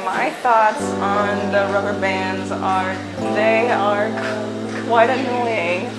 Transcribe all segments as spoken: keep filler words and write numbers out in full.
my thoughts on the rubber bands are they are quite annoying.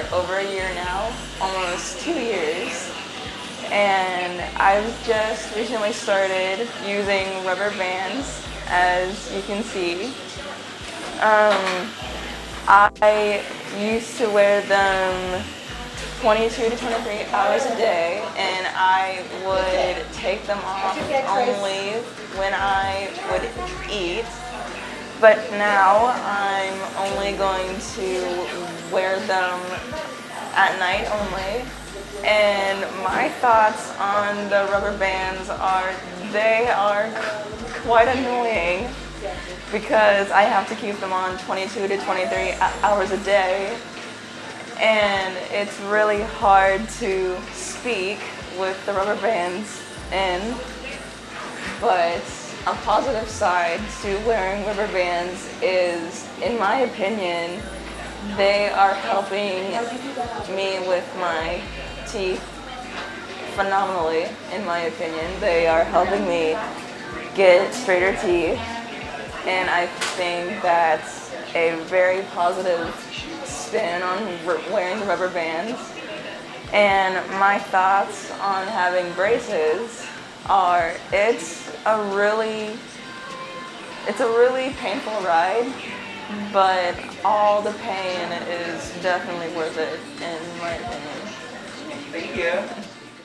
over a year now, almost two years. And I've just recently started using rubber bands, as you can see. Um, I used to wear them twenty-two to twenty-three hours a day, and I would take them off only when I would eat. But now I'm only going to wear them at night only. And my thoughts on the rubber bands are they are quite annoying because I have to keep them on twenty-two to twenty-three hours a day. And it's really hard to speak with the rubber bands in. But a positive side to wearing rubber bands is, in my opinion, they are helping me with my teeth phenomenally, in my opinion. They are helping me get straighter teeth, and I think that's a very positive spin on wearing the rubber bands. And my thoughts on having braces are it's a really it's a really painful ride, but all the pain is definitely worth it, in my opinion. Thank you.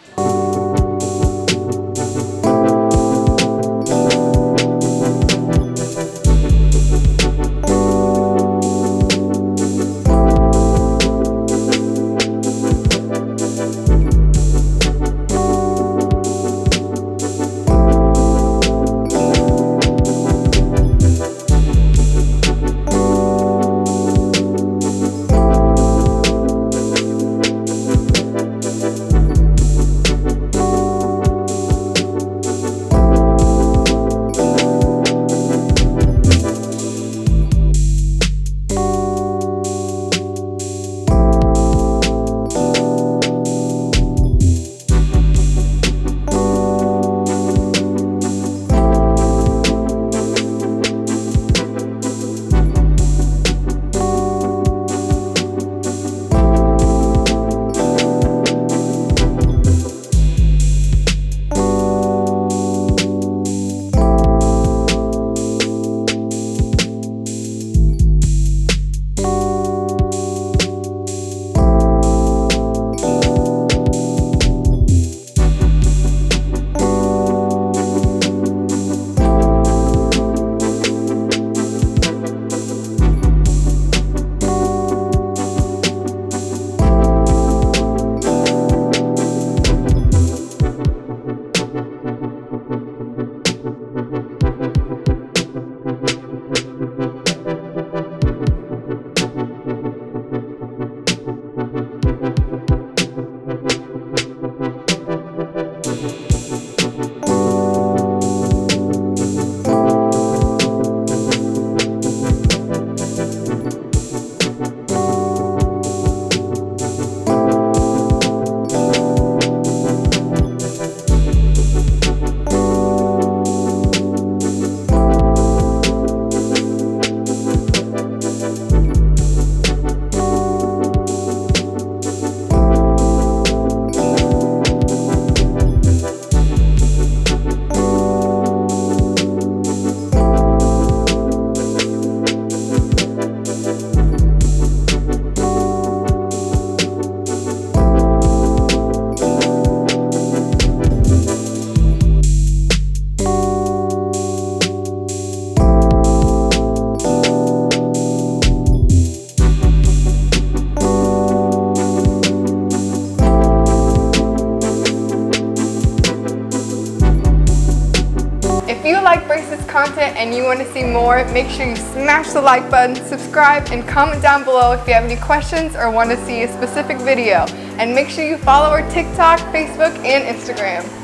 If you like braces content and you want to see more, make sure you smash the like button, subscribe, and comment down below if you have any questions or want to see a specific video. And make sure you follow our TikTok, Facebook, and Instagram.